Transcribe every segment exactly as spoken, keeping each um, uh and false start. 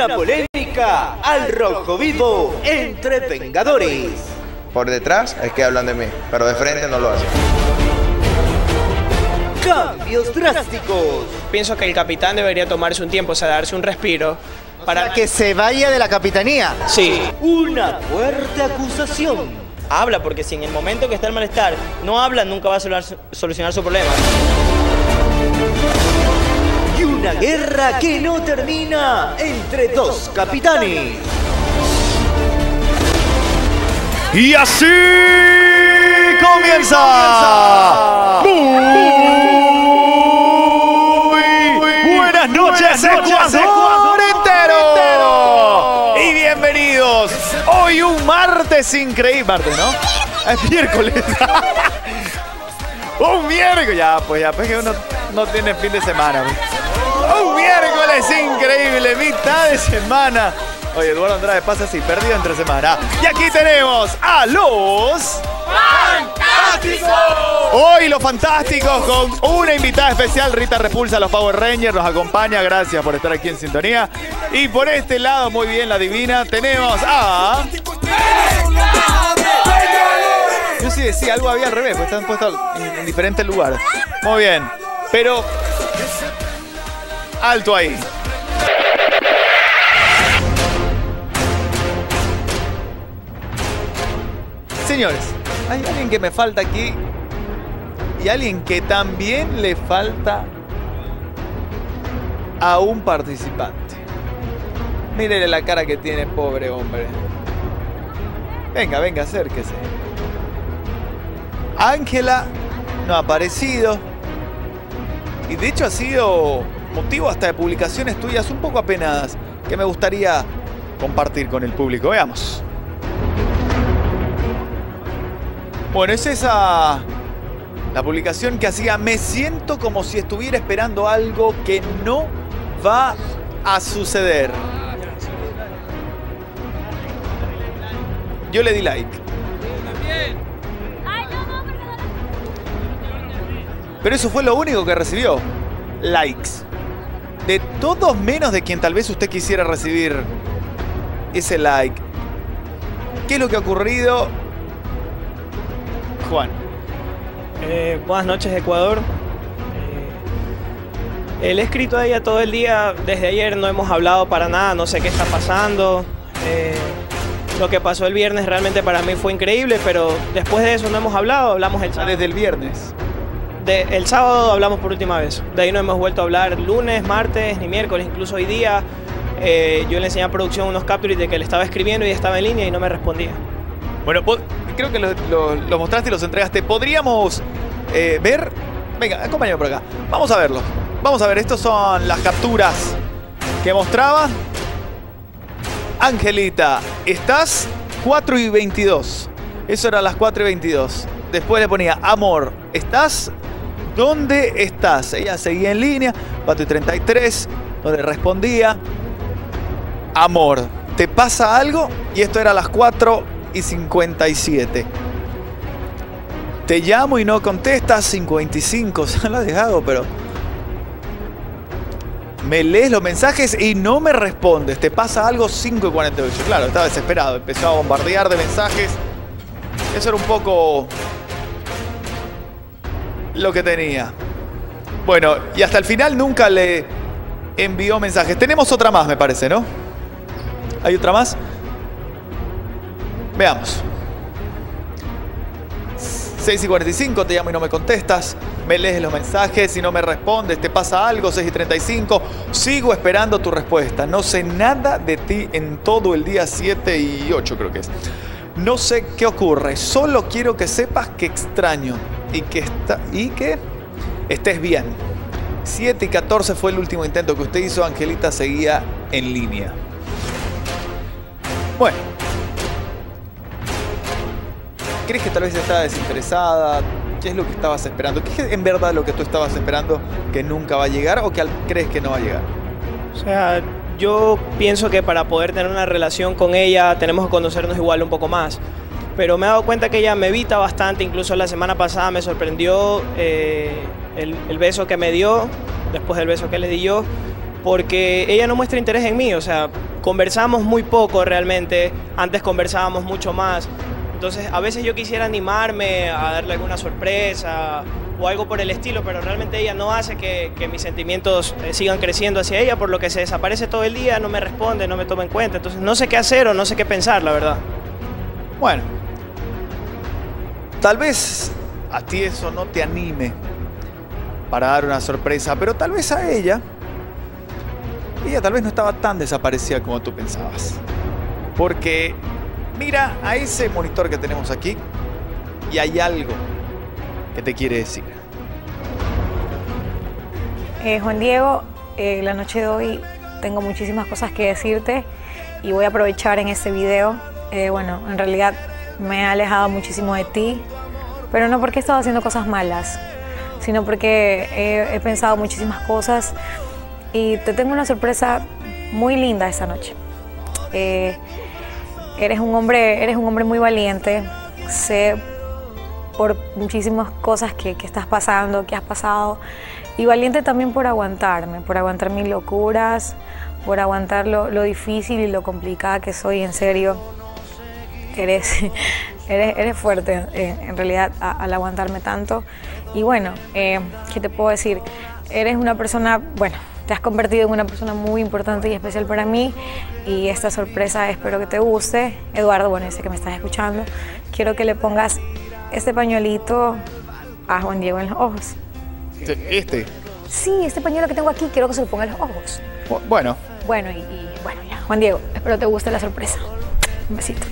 una polémica al rojo vivo entre Vengadores. Por detrás es que hablan de mí, pero de frente no lo hacen. Cambios drásticos. Pienso que el capitán debería tomarse un tiempo, o sea, darse un respiro. Para que se vaya de la capitanía. Sí. Una fuerte acusación. Habla, porque si en el momento que está el malestar no habla, nunca va a solucionar su problema. Y una guerra que no termina entre dos capitanes. Y así comienza. Muy buenas noches, Ecuador entero. Y bienvenidos. Hoy un martes increíble. Martes, ¿no? Es miércoles. Un miércoles. Ya, pues ya, pues que uno no tiene fin de semana. Un miércoles increíble, mitad de semana. Oye, Eduardo Andrade pasa así, perdido entre semana. Y aquí tenemos a los... ¡Fantásticos! Hoy los Fantásticos con una invitada especial, Rita Repulsa, los Power Rangers, nos acompaña. Gracias por estar aquí en sintonía. Y por este lado, muy bien, la divina, tenemos a... Yo sí decía, algo había al revés, pues están puestos en, en diferentes lugares. Muy bien, pero... alto ahí. Señores, hay alguien que me falta aquí y alguien que también le falta a un participante. Mírele la cara que tiene, pobre hombre. Venga, venga, acérquese. Ángela no ha aparecido y de hecho ha sido motivo hasta de publicaciones tuyas un poco apenadas que me gustaría compartir con el público. Veamos. Bueno, es esa la publicación que hacía: me siento como si estuviera esperando algo que no va a suceder. Yo le di like. Pero eso fue lo único que recibió. Likes. De todos menos de quien tal vez usted quisiera recibir ese like. ¿Qué es lo que ha ocurrido, Juan? Eh, buenas noches, Ecuador. Eh, le he escrito a ella todo el día. Desde ayer no hemos hablado para nada. No sé qué está pasando. Eh, lo que pasó el viernes realmente para mí fue increíble, pero después de eso no hemos hablado. Hablamos el sábado. Desde el viernes. De, el sábado hablamos por última vez. De ahí no hemos vuelto a hablar lunes, martes, ni miércoles. Incluso hoy día eh, yo le enseñé a producción unos captures de que le estaba escribiendo y estaba en línea y no me respondía. Bueno, creo que lo, lo, lo mostraste y los entregaste. ¿Podríamos eh, ver? Venga, acompáñame por acá. Vamos a verlo. Vamos a ver, estas son las capturas que mostraba. Angelita, estás cuatro y veintidós. Eso era las cuatro y veintidós. Después le ponía, amor, ¿estás? ¿Dónde estás? Ella seguía en línea, cuatro y treinta y tres, no le respondía. Amor, ¿te pasa algo? Y esto era las cuatro y cincuenta y siete. Te llamo y no contestas, cinco y veinticinco. Se lo ha dejado, pero... me lees los mensajes y no me respondes. ¿Te pasa algo? cinco y cuarenta y ocho. Claro, estaba desesperado. Empezó a bombardear de mensajes. Eso era un poco... lo que tenía. Bueno, y hasta el final nunca le envió mensajes. Tenemos otra más, me parece, ¿no? ¿Hay otra más? Veamos. seis y cuarenta y cinco, te llamo y no me contestas. Me lees los mensajes y no me respondes. ¿Te pasa algo? seis y treinta y cinco. Sigo esperando tu respuesta. No sé nada de ti en todo el día. siete y ocho creo que es. No sé qué ocurre. Solo quiero que sepas que extraño. Y que, está, y que estés bien. siete y catorce fue el último intento que usted hizo. Angelita seguía en línea. Bueno. ¿Crees que tal vez estaba desinteresada? ¿Qué es lo que estabas esperando? ¿Qué es en verdad lo que tú estabas esperando que nunca va a llegar o que crees que no va a llegar? O sea, yo pienso que para poder tener una relación con ella tenemos que conocernos igual un poco más. Pero me he dado cuenta que ella me evita bastante. Incluso la semana pasada me sorprendió eh, el, el beso que me dio, después del beso que le di yo. porque ella no muestra interés en mí, o sea, conversamos muy poco realmente, antes conversábamos mucho más. Entonces, a veces yo quisiera animarme a darle alguna sorpresa o algo por el estilo, pero realmente ella no hace que, que mis sentimientos eh, sigan creciendo hacia ella, por lo que se desaparece todo el día, no me responde, no me toma en cuenta. Entonces, no sé qué hacer o no sé qué pensar, la verdad. Bueno, tal vez a ti eso no te anime para dar una sorpresa, pero tal vez a ella, ella tal vez no estaba tan desaparecida como tú pensabas. Porque mira a ese monitor que tenemos aquí y hay algo que te quiere decir. Eh, Juan Diego, eh, la noche de hoy tengo muchísimas cosas que decirte y voy a aprovechar en este video. Eh, bueno, en realidad me he alejado muchísimo de ti, pero no porque he estado haciendo cosas malas, sino porque he, he pensado muchísimas cosas y te tengo una sorpresa muy linda esta noche. Eh, eres un hombre, eres un hombre muy valiente, sé por muchísimas cosas que, que estás pasando, que has pasado, y valiente también por aguantarme, por aguantar mis locuras, por aguantar lo, lo difícil y lo complicada que soy, en serio. Eres, eres, eres fuerte eh, en realidad a, al aguantarme tanto. Y bueno, eh, ¿qué te puedo decir? Eres una persona, bueno, te has convertido en una persona muy importante y especial para mí, y esta sorpresa espero que te guste. Eduardo, bueno, sé que me estás escuchando, quiero que le pongas este pañuelito a Juan Diego en los ojos. ¿Este? Sí, este pañuelo que tengo aquí, quiero que se lo ponga en los ojos. Bueno. Bueno, y, y bueno, ya. Juan Diego, espero te guste la sorpresa. Un besito.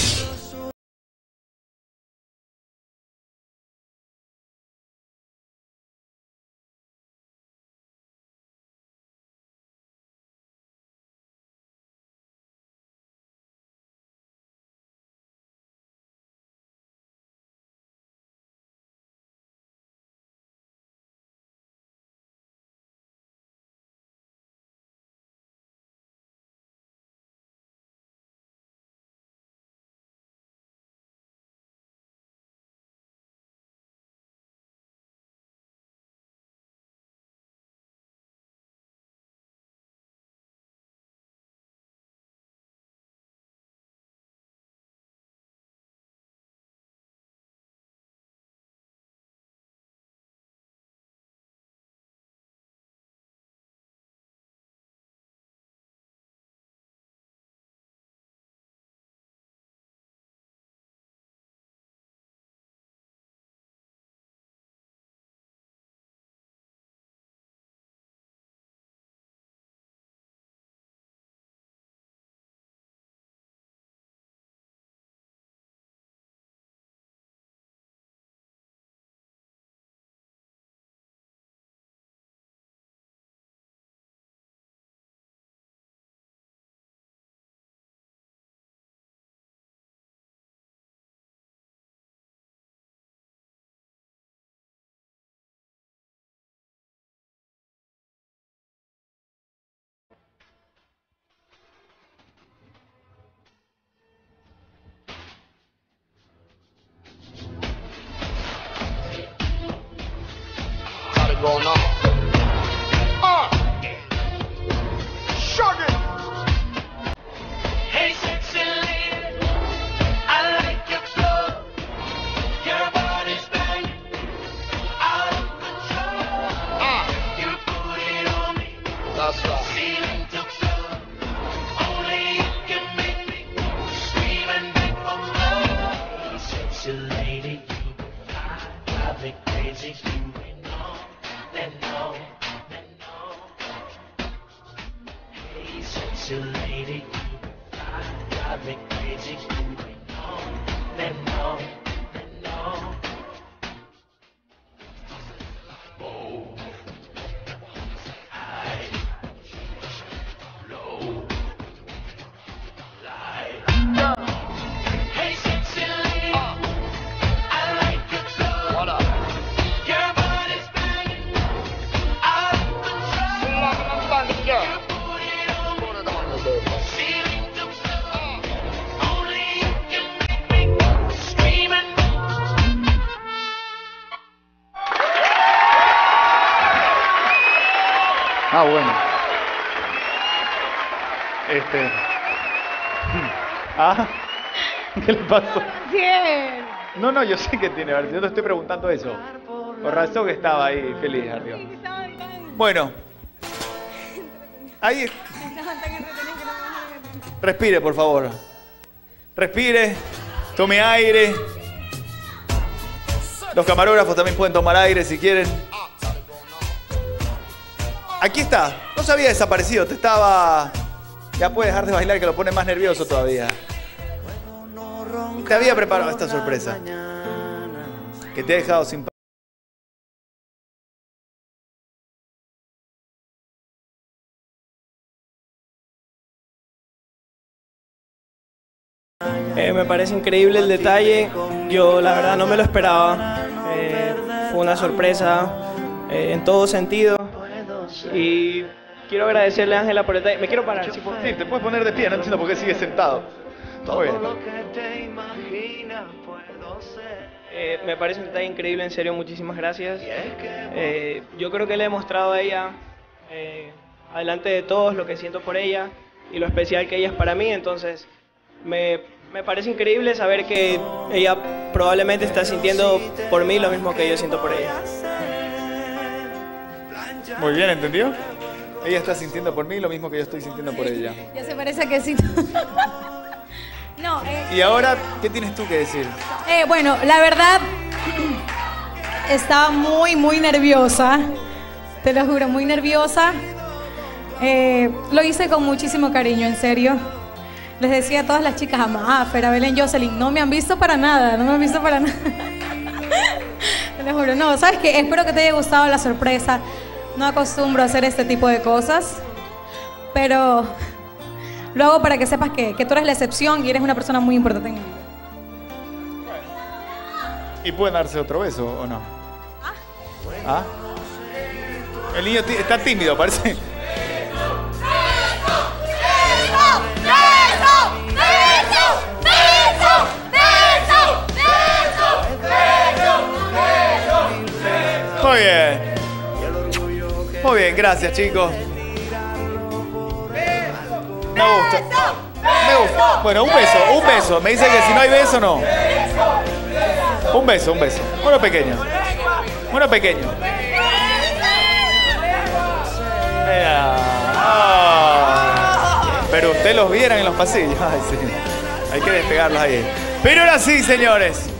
Going on. Uh, sugar. Hey, sexy lady, I like your flow. Your body's banging out of control. Uh, you put it on me. That's right. Ceiling to floor. Only you can make me scream and beg for more. Hey, sexy lady, you drive me crazy. Then no, then no. Hey, sexy lady, you drive me crazy. No, then no, then no. Oh, high, low, light. Hey, sexy lady, I like your flow. What up? Ah, bueno. Este. ¿Ah? ¿Qué le pasó? Bien. No, no, yo sé que tiene. Yo te estoy preguntando eso. Por razón que estaba ahí feliz, Ardió. Bueno. Ahí. Respire, por favor. Respire. Tome aire. Los camarógrafos también pueden tomar aire si quieren. Aquí está. No se había desaparecido. Te estaba... Ya puedes dejar de bailar, que lo pone más nervioso todavía. Te había preparado esta sorpresa. Que te he dejado sin... Eh, me parece increíble el detalle. Yo la verdad no me lo esperaba. Eh, fue una sorpresa eh, en todo sentido. Y quiero agradecerle a Ángela por el detalle. Me quiero parar. Si puedo. Sí, te puedes poner de pie. No entiendo por qué sigues sentado. Todo bien. Eh, me parece un detalle increíble, en serio, muchísimas gracias. Eh, yo creo que le he mostrado a ella, eh, adelante de todos, lo que siento por ella y lo especial que ella es para mí. Entonces, me, me parece increíble saber que ella probablemente está sintiendo por mí lo mismo que yo siento por ella. Muy bien, ¿entendió? Ella está sintiendo por mí lo mismo que yo estoy sintiendo por ella. Ya se parece que sí. No, eh, Y ahora, ¿qué tienes tú que decir? eh, bueno, la verdad, estaba muy, muy nerviosa. Te lo juro, muy nerviosa. Eh, lo hice con muchísimo cariño, en serio. Les decía a todas las chicas, a Mafer, a Belén, Jocelyn, no me han visto para nada, no me han visto para nada. Te lo juro, no, ¿sabes qué? Espero que te haya gustado la sorpresa. No acostumbro a hacer este tipo de cosas, pero lo hago para que sepas que, que tú eres la excepción y eres una persona muy importante en mi vida. ¿Y pueden darse otro beso o no? ¿Ah? El niño ti- está tímido, parece. Muy bien. Muy bien, gracias, chicos. Me gusta. Me gusta. Bueno, un beso, un beso. Me dice que si no hay beso, no. Un beso, un beso. Uno pequeño. Uno pequeño. Mira. Ah. Pero ustedes los vieran en los pasillos. Ay, sí. Hay que despegarlos ahí. Pero ahora sí, señores.